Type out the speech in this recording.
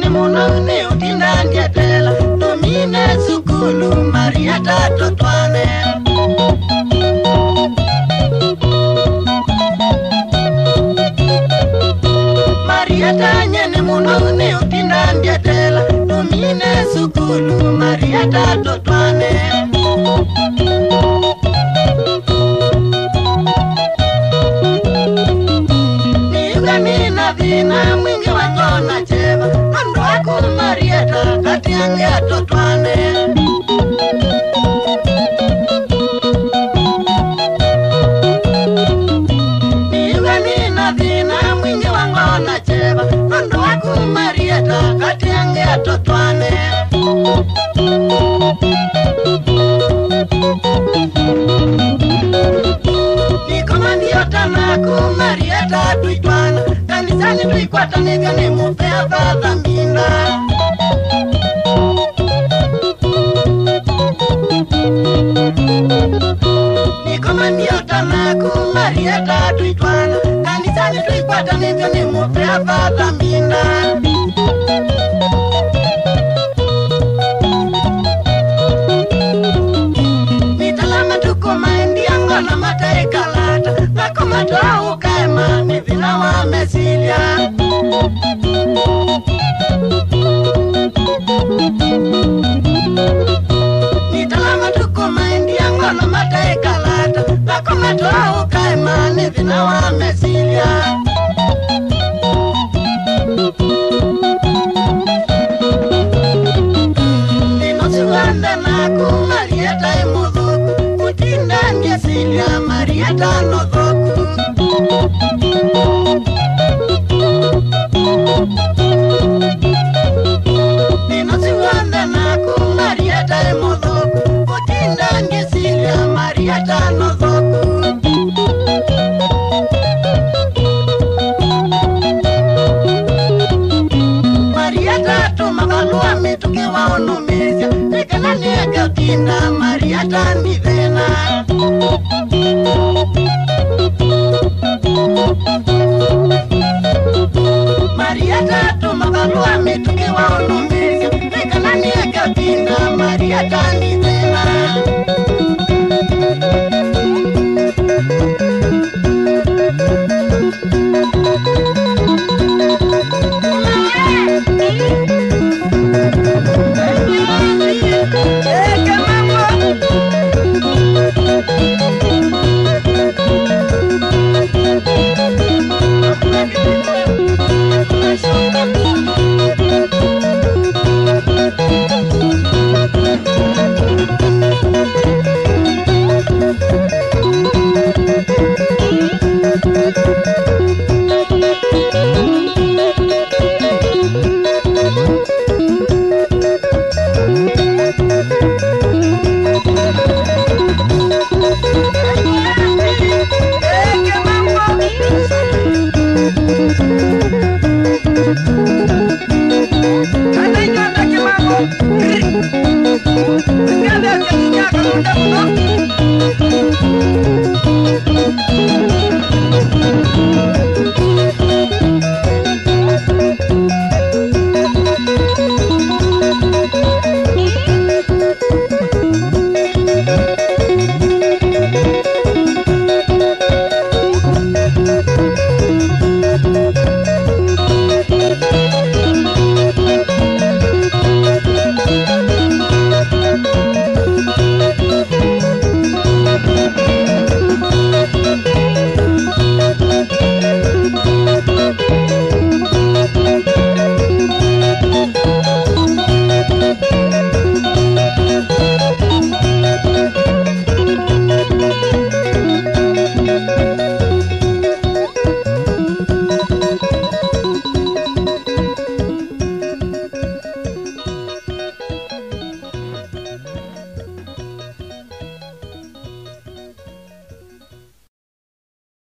nyene munone utinda ndietela domine sukulu Marieta totwane Marieta nyene munone utinda ndietela domine sukulu Marieta totwane Nina vina mwingi wakona cheva Ando wako Marieta kati yange atotwane Nina vina mwingi wakona cheva Ando wako Marieta kati yange atotwane Nikomaniota nako Marieta tuitwana Kanisani tuikwata nega ni mupea baba mina Nikomaniota nako Marieta tuitwana Kanisani tuikwata nega ni mupea baba mina Nitalama tuko maendi angola mataikalata Nako matoa ukaema ni vila wa mesilia Nitalama tuko maendi angola mataikalata Nako matoa ukaema ni vila wa mesilia Ninosuwanda nako Marieta imudhuku Utinda ngesilia Marieta nodhuku Ninosuwanda nako Marieta imudhuku Utinda ngesilia Marieta nodhuku Marieta tumabalua mituki wa unumizia Nikana niega utinda Marieta nivena Marieta tumabalua mituki wa unumizia Nikana niega utinda Marieta nivena